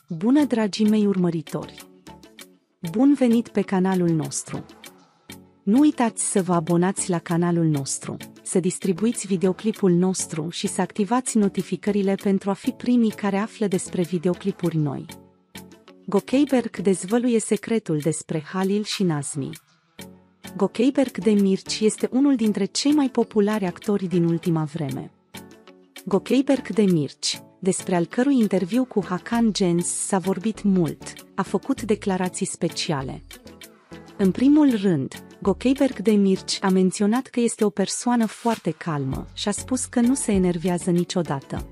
Bună, dragii mei urmăritori! Bun venit pe canalul nostru! Nu uitați să vă abonați la canalul nostru, să distribuiți videoclipul nostru și să activați notificările pentru a fi primii care află despre videoclipuri noi. Gökberk dezvăluie secretul despre Halil și Nazmi. Gökberk Demirci este unul dintre cei mai populari actori din ultima vreme. Gökberk Demirci, despre al cărui interviu cu Hakan Cengiz s-a vorbit mult, a făcut declarații speciale. În primul rând, Gökberk Demirci a menționat că este o persoană foarte calmă și a spus că nu se enervează niciodată.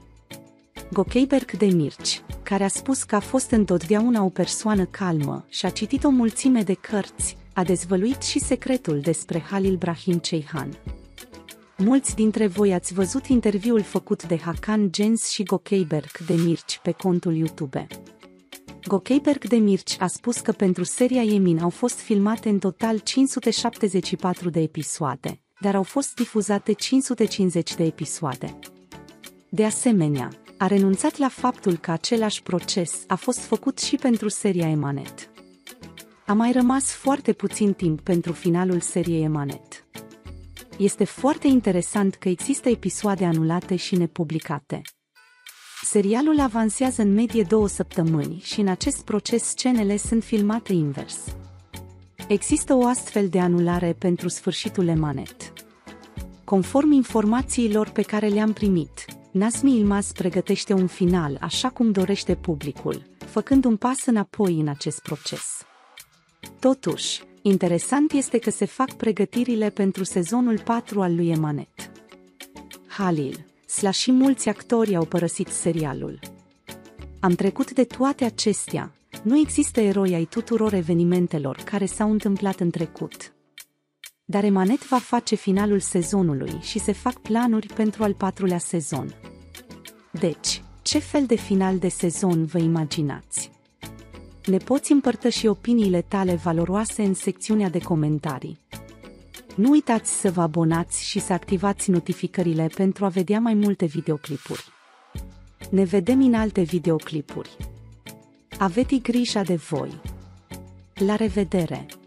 Gökberk Demirci, care a spus că a fost întotdeauna o persoană calmă și a citit o mulțime de cărți, a dezvăluit și secretul despre Halil Brahim Ceyhan. Mulți dintre voi ați văzut interviul făcut de Hakan Cengiz și Gökberk Demirci pe contul YouTube. Gökberk Demirci a spus că pentru seria Yemin au fost filmate în total 574 de episoade, dar au fost difuzate 550 de episoade. De asemenea, a renunțat la faptul că același proces a fost făcut și pentru seria Emanet. A mai rămas foarte puțin timp pentru finalul seriei Emanet. Este foarte interesant că există episoade anulate și nepublicate. Serialul avansează în medie 2 săptămâni și în acest proces scenele sunt filmate invers. Există o astfel de anulare pentru sfârșitul Emanet. Conform informațiilor pe care le-am primit, Nazmi Yılmaz pregătește un final așa cum dorește publicul, făcând un pas înapoi în acest proces. Totuși, interesant este că se fac pregătirile pentru sezonul 4 al lui Emanet. Halil și mulți actori au părăsit serialul. Am trecut de toate acestea, nu există eroi ai tuturor evenimentelor care s-au întâmplat în trecut. Dar Emanet va face finalul sezonului și se fac planuri pentru al 4-lea sezon. Deci, ce fel de final de sezon vă imaginați? Ne poți împărtăși opiniile tale valoroase în secțiunea de comentarii. Nu uitați să vă abonați și să activați notificările pentru a vedea mai multe videoclipuri. Ne vedem în alte videoclipuri. Aveți grijă de voi! La revedere!